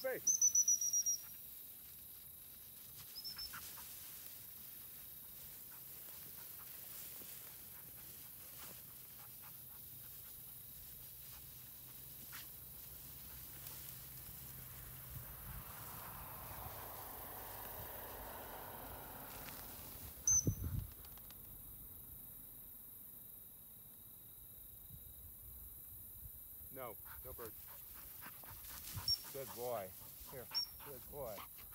face. No, no bird. Good boy. Here, good boy.